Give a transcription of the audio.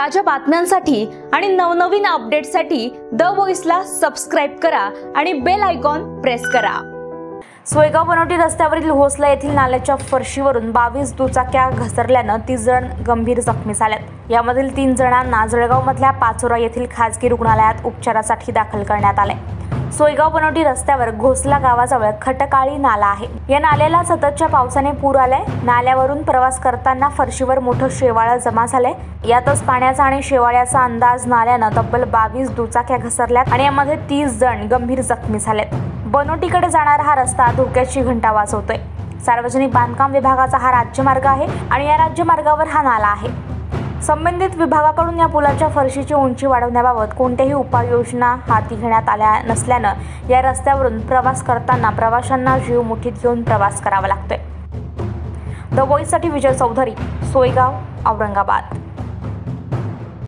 ताज्या बातम्यांसाठी आणि नवनवीन अपडेट्ससाठी द व्हॉइसला सबस्क्राइब करा आणि बेल आयकॉन प्रेस करा। सोयगाव बनवटी रस्त्यावरील घोसला येथील नाल्याच्या फरशीवरून 22 दुचाक्या घसरल्यानं 30 जण गंभीर जखमी झालेत। यामधील 3 जणांना जळगावमधल्या पाचोरा येथील खासगी रुग्णालयात उपचारासाठी दाखल करण्यात आले। सोयगाव बनवटी रस्त्यावर घोसला गावाजवळ खटकाळी नाला आहे। या नाल्याला सततच्या पावसाने पूर आलाय। नाल्यावरून प्रवास करताना फरशीवर मोठं शेवाळ जमा झालंय। यातच पाण्याचा आणि शेवाळ्याचा अंदाज नाल्यानं तब्बल 22 दुचाक्या घसरल्यात आणि यामध्ये 30 जण गंभीर जखमी झालेत। बनवटीकडे जाणारा हा रस्ता धोक्याची घंटा वाजवतोय। सार्वजनिक बांधकाम विभागाचा हा राज्यमार्ग आहे आणि या राज्यमार्गावर हा नाला आहे। संबंधित विभागाकडून या पुलाच्या फरशीची उंची वाढवण्याबाबत कोणत्याही उपाययोजना हाती घेण्यात आल्या नसल्यानं या रस्त्यावरून प्रवास करताना प्रवाशांना जीव मुठीत घेऊन प्रवास करावा लागतोय। द व्हॉइससाठी विजय चौधरी, सोयगाव, औरंगाबाद।